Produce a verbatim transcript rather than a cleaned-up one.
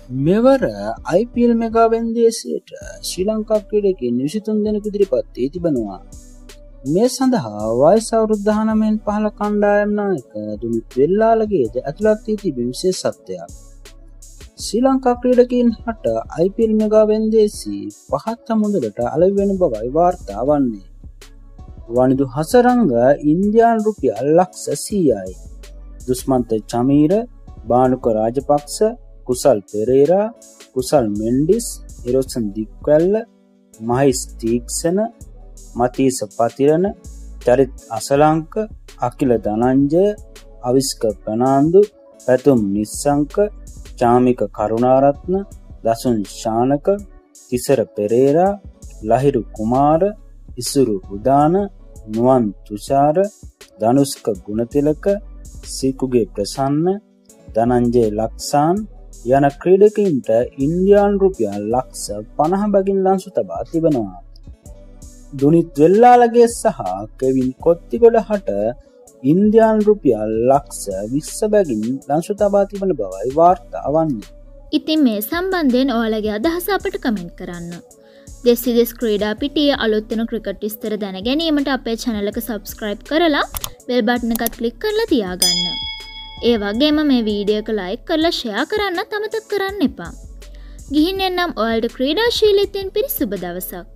මෙවර I P L mega වෙන්දේසියට ශ්‍රී ලංකා ක්‍රීඩකයන් විසිතුන් දෙනෙකු ඉදිරිපත් වී තිබෙනවා. මේ සඳහා වයස අවුරුදු දහනවයෙන් පහළ කණ්ඩායම් නායක දුනිත් වෙල්ලාලගේද ඇතුළත් වී තිබෙන විශේෂත්වයක්. ශ්‍රී ලංකා ක්‍රීඩකයන් හට I P L මෙගා වෙන්දේසි පහත් මුදලට අලෙවි වෙන බවයි වාර්තා වන්නේ. වනිදු හසරංග ඉන්දියානු රුපියල් ලක්ෂ සීයයි. දුස්මන්ත චමීර, බානුක රාජපක්ෂ, කුසල් පෙරේරා, කුසල් මෙන්ඩිස්, ඉරොසන් දික්වැල්ල, මහිස් තීක්ෂණ, මතීස පතිරණ, චරිත් අසලංක, අකිල ධනංජය, අවිස්ක ප්‍රනාන්දු, පැතුම් නිස්සංක, චාමික කරුණාරත්න, දසුන් ශානක, තිසර පෙරේරා, ලහිරු කුමාර, ඉසුරු උදාන, නුවන් තුෂාර, ධනුස්ක ගුණතිලක, සීකුගේ ප්‍රසන්න, ධනංජය ලක්සාන් යන ක්‍රීඩකයින්ට ඉන්දියානු රුපියල් ලක්ෂ පනහ බැගින් ලන්සු තබා තිබෙනවා. දුනිත් වෙල්ලාලගේ සහ කෙවින් කොත්තිගොඩ හට ඉන්දියානු රුපියල් ලක්ෂ විස්ස බැගින් ලන්සු තබා තිබෙන බවයි වාර්තා වන්නේ. ඉතින් මේ සම්බන්ධයෙන් ඔයාලගේ අදහස අපට කමෙන්ට් කරන්න. දෙස් විදෙස් ක්‍රීඩා පිටියේ අලුත් වෙන ක්‍රිකට් විස්තර දැන ගැනීමට අපේ channel එක subscribe කරලා bell button එකත් click කරලා තියාගන්න. ඒ වගේම මේ වීඩියෝ එක like කරලා share කරන්නත් අමතක කරන්න එපා. ගිහින් එන්නම් ඔයාලට ක්‍රීඩාශීලීත්වයෙන් පිරි සුබ දවසක්.